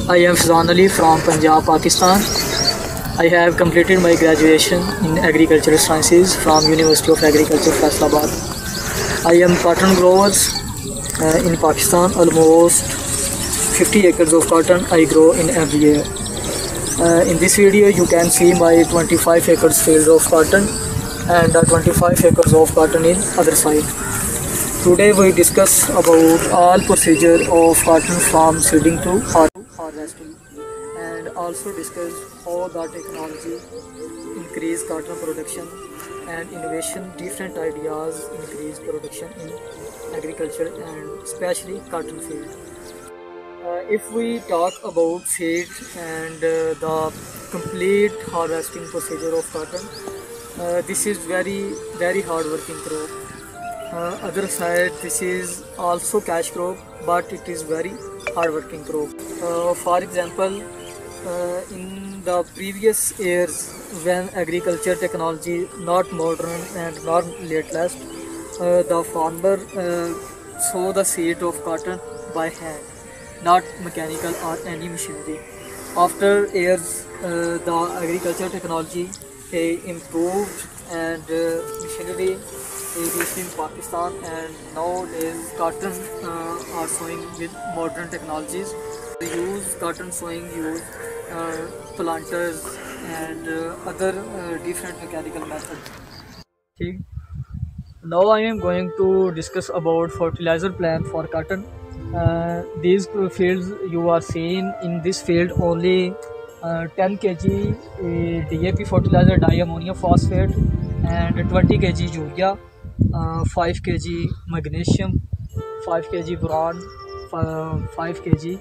I am Fazan Ali from Punjab, Pakistan. I have completed my graduation in agricultural sciences from University of Agriculture, Faisalabad. I am cotton growers in Pakistan. Almost 50 acres of cotton I grow in every year. In this video you can see my 25 acres field of cotton and 25 acres of cotton in other side. Today we discuss about all procedure of cotton from seeding to harvesting, and also discuss how the technology increase cotton production and innovation different ideas increase production in agriculture and especially cotton field. If we talk about seed and the complete harvesting procedure of cotton, this is very hard working crop. Other side, this is also cash crop, but it is very hard working crop. For example, in the previous years when agriculture technology not modern and not latest, the farmer sow the seed of cotton by hand, not mechanical or any machinery. After years, the agriculture technology improved and machinery is in Pakistan, and nowadays cotton are sowing with modern technologies. We use cotton sowing, use planters and other different mechanical methods. Okay. Now I am going to discuss about fertilizer plan for cotton. These fields you are seeing, in this field only 10 kg DAP fertilizer, diammonium phosphate, and 20 kg urea, 5 kg magnesium, 5 kg boron, 5 kg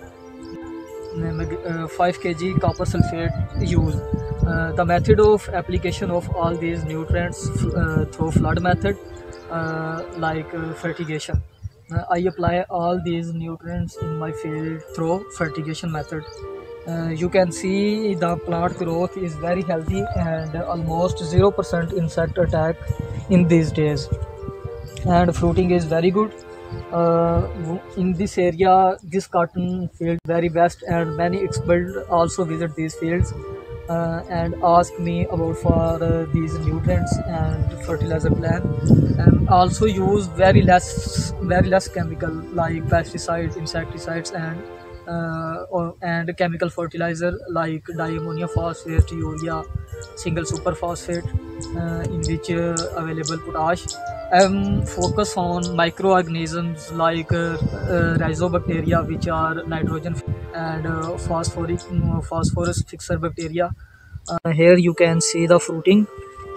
5 kg copper sulfate used. The method of application of all these nutrients through flood method, like fertigation. I apply all these nutrients in my field through fertigation method. You can see the plant growth is very healthy and almost 0% insect attack in these days, and fruiting is very good. In this area, this cotton field very best, and many experts also visit these fields and ask me about for these nutrients and fertilizer plan, and also use very less chemical like pesticides, insecticides, and chemical fertilizer like diammonium phosphate, urea, single super phosphate, in which available potash. Focus on microorganisms like rhizobacteria, which are nitrogen and phosphorus fixer bacteria. Here you can see the fruiting.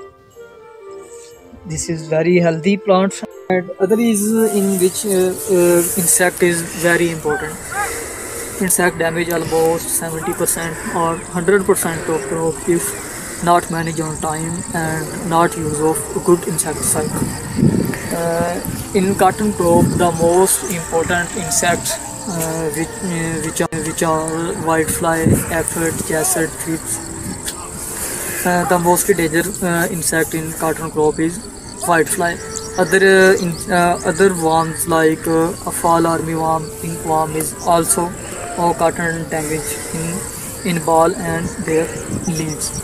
This is very healthy plants. And other is in which insect is very important. Insect damage almost 70% or 100% of crop if not managed on time and not use of good insecticide. In cotton crop, the most important insects which are whitefly, aphid, chassid, thrips. The most dangerous insect in cotton crop is whitefly. Other worms like fall armyworm, pinkworm is also cotton damage in ball and their leaves.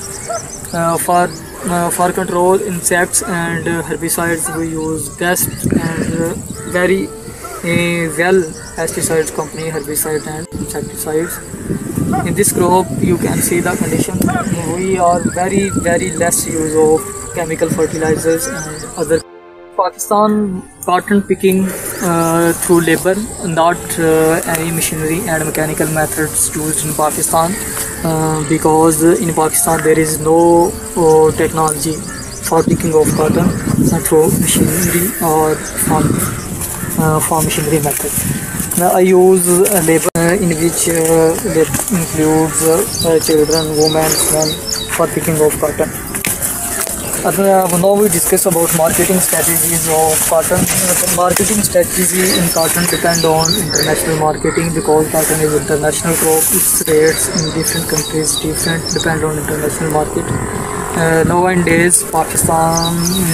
For control insects and herbicides, we use best and very well pesticides company herbicide and insecticides. In this crop you can see the condition. We are very less use of chemical fertilizers and other. Pakistan cotton picking through labor, not any machinery and mechanical methods used in Pakistan, because in Pakistan there is no technology for picking of cotton through machinery or farm machinery method. Now I use labor in which includes children, women, men for picking of cotton. Now we discuss about marketing strategies of cotton. Marketing strategy in cotton depend on international marketing, because cotton is international crop. Its rates in different countries different, depend on international market. Nowadays, in Pakistan,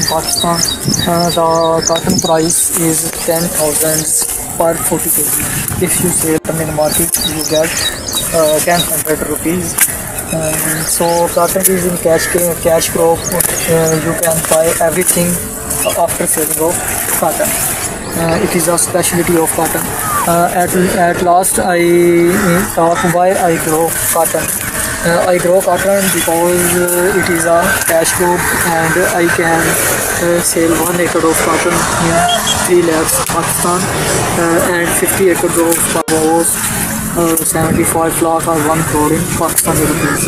the cotton price is 10,000 per 40 kg. If you sell in the market, you get can 100 rupees. So cotton is in cash crop. You can buy everything after selling of cotton. It is a specialty of cotton. At last I talk why I grow cotton. I grow cotton because it is a cash crop and I can sell 1 acre of cotton in 3 lakhs Pakistan and 50 acres of Bangladesh, 75 lakh or 1 crore in Pakistani rupees.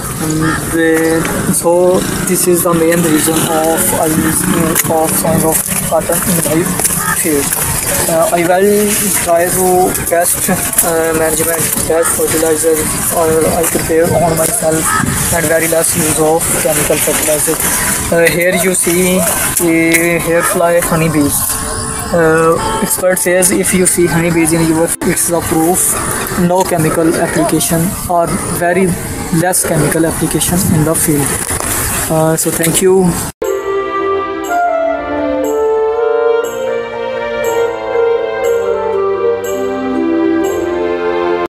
So this is the main reason of I use of sowing of cotton in my field. I will try to best management, best fertilizer I prepare on myself and very less use of chemical fertilizer. Here you see hair fly honeybees. Expert says if you see honeybees in your, it's a proof no chemical application or very less chemical application in the field. So thank you.